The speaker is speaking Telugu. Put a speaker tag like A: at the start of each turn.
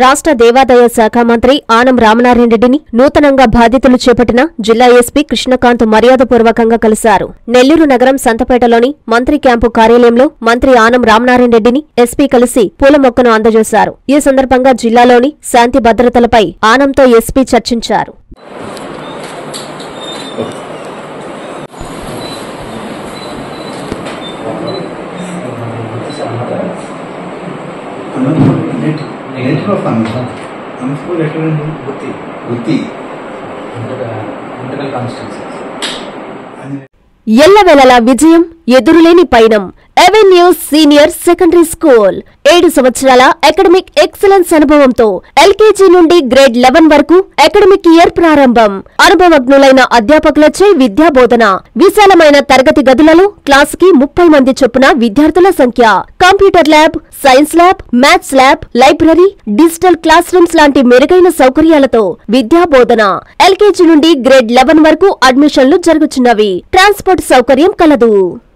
A: రాష్ట్ర దేవాదాయ శాఖ మంత్రి ఆనం రామనారాయణ రెడ్డిని నూతనంగా బాధ్యతలు చేపట్టిన జిల్లా ఎస్పీ కృష్ణకాంత్ మర్యాదపూర్వకంగా కలిశారు. నెల్లూరు నగరం సంతపేటలోని మంత్రి క్యాంపు కార్యాలయంలో మంత్రి ఆనం రామనారాయణ రెడ్డిని ఎస్పీ కలిసి పూల మొక్కను అందజేశారు. ఈ సందర్భంగా జిల్లాలోని శాంతి భద్రతలపై ఆనంతో ఎస్పీ చర్చించారు. ఎల్లవేళలా విజయం, ఎదురులేని పయనం. అవెన్యూస్ సీనియర్ సెకండరీ స్కూల్ 7 సంవత్సరాల అకాడమిక్ ఎక్సలెన్స్ అనుభవంతో ఎల్కేజీ నుండి గ్రేడ్ 11 వరకు అకాడమిక్ ఇయర్ ప్రారంభం. అనుభవజ్ఞులైన అధ్యాపకులచే విద్యాబోధన. విశాలమైన తరగతి గదులలో క్లాస్ కి 30 మంది చొప్పున విద్యార్థుల సంఖ్య. Computer lab, science lab, maths lab, library, digital class rooms లాంటి మెరుగైన సౌకర్యాలతో విద్యాబోధన. ఎల్కేజీ నుండి గ్రేడ్ 11 వరకు అడ్మిషన్లు జరుగుతున్నవి. ట్రాన్స్పోర్ట్ సౌకర్యం కలదు.